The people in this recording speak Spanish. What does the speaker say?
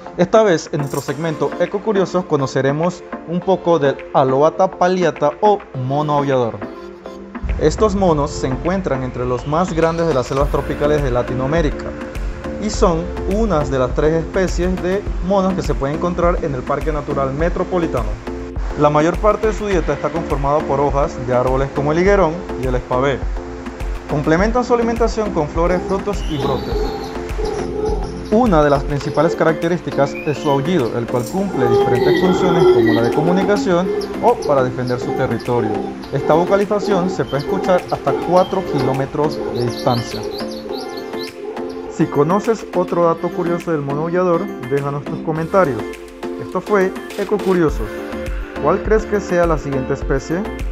Esta vez en nuestro segmento Ecocuriosos conoceremos un poco del Aloata palliata o mono aullador. Estos monos se encuentran entre los más grandes de las selvas tropicales de Latinoamérica y son unas de las 3 especies de monos que se pueden encontrar en el Parque Natural Metropolitano. La mayor parte de su dieta está conformada por hojas de árboles como el higuerón y el espavé. Complementan su alimentación con flores, frutos y brotes. Una de las principales características es su aullido, el cual cumple diferentes funciones como la de comunicación o para defender su territorio. Esta vocalización se puede escuchar hasta 4 kilómetros de distancia. Si conoces otro dato curioso del mono aullador, déjanos tus comentarios. Esto fue Ecocuriosos. ¿Cuál crees que sea la siguiente especie?